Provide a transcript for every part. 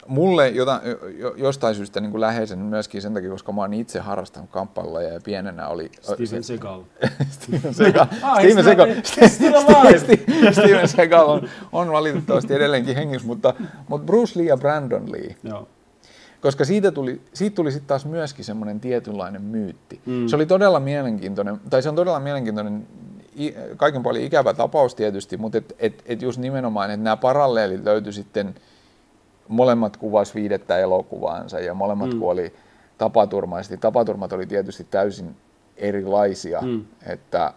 mulle jostain syystä niin kuin läheisen myöskin sen takia, koska mä oon itse harrastanut kamppailulajeja ja pienenä oli... Steven Seagal. Steven Seagal on valitettavasti edelleenkin hengissä, mutta Bruce Lee ja Brandon Lee. Joo. Koska siitä tuli sitten taas myöskin semmoinen tietynlainen myytti. Se oli todella mielenkiintoinen, tai se on todella mielenkiintoinen, kaiken puolin ikävä tapaus tietysti, mutta et just nimenomaan, että nämä paralleelit löytyi sitten, molemmat kuvasi 5. elokuvaansa ja molemmat kuoli tapaturmaisesti. Tapaturmat oli tietysti täysin erilaisia, että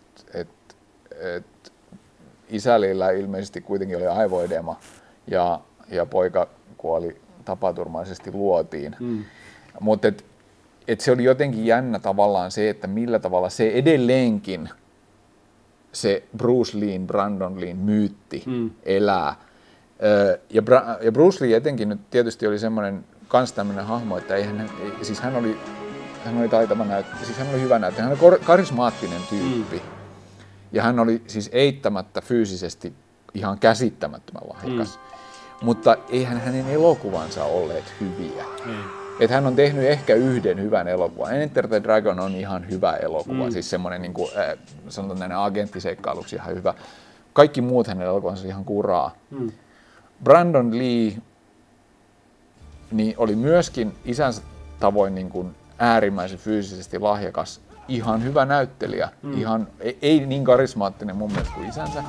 isällä ilmeisesti kuitenkin oli aivoedema ja poika kuoli tapaturmaisesti luotiin. Mutta se oli jotenkin jännä tavallaan se, että millä tavalla se edelleenkin se Bruce Leen, Brandon Leen myytti elää. Ja Bruce Lee etenkin nyt tietysti oli semmoinen kans tämmöinen hahmo, että siis hän oli taitava näyttelijä, siis hän oli hyvä näyttelijä, hän oli karismaattinen tyyppi. Ja hän oli siis eittämättä fyysisesti ihan käsittämättömän lahjakas. Mutta eihän hänen elokuvansa olleet hyviä. Että hän on tehnyt ehkä yhden hyvän elokuvan. Enter the Dragon on ihan hyvä elokuva, siis semmoinen niin kuin, sanotaan näin agenttiseikkailuksi ihan hyvä. Kaikki muut hänen elokuvansa oli ihan kuraa. Brandon Lee niin oli myöskin isänsä tavoin niin kuin äärimmäisen fyysisesti lahjakas, ihan hyvä näyttelijä, ihan, ei niin karismaattinen mun mielestä kuin isänsä.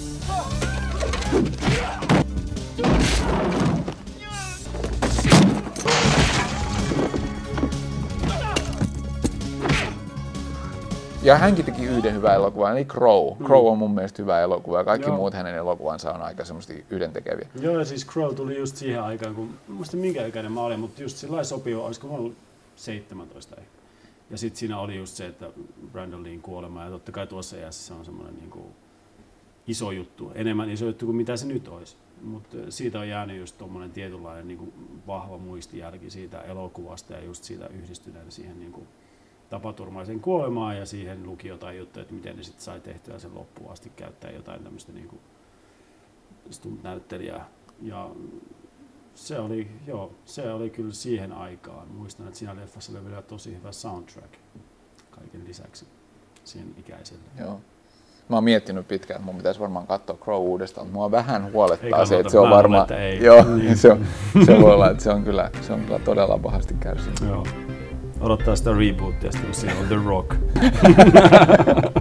Ja hänkin teki yhden hyvän elokuvan, eli Crow. Crow on mun mielestä hyvä elokuva ja kaikki muut hänen elokuvansa on aika semmoista yhdentekeviä. Joo, ja siis Crow tuli just siihen aikaan, kun muista minkä ikäinen mä olin, mutta just sillä sopiva, olisiko mä ollut 17 ehkä. Ja sitten siinä oli just se, että Brandon Leen kuolema, ja totta kai tuossa iässä se on semmoinen niinku iso juttu, enemmän iso juttu kuin mitä se nyt olisi. Mutta siitä on jäänyt just tommonen tietynlainen niinku vahva muistijälki siitä elokuvasta ja just siitä yhdistyneen siihen niinku tapaturmaisen kuolemaan ja siihen luki jotain juttuja, että miten ne sitten sai tehtyä sen loppuun asti käyttää jotain tämmöistä niinku stunt-näyttelijää. Ja se oli kyllä siihen aikaan. Muistan, että siinä leffassa oli vielä tosi hyvä soundtrack kaiken lisäksi siihen ikäiselle. Joo. Mä oon miettinyt pitkään, että mun pitäisi varmaan katsoa Crow uudestaan, mutta mua vähän huolettaa se, että se on varmaan... Joo, se voi olla, että se on kyllä todella pahasti kärsinyt. Joo. Odottaa sitä rebootia, sitten kun siinä on The Rock.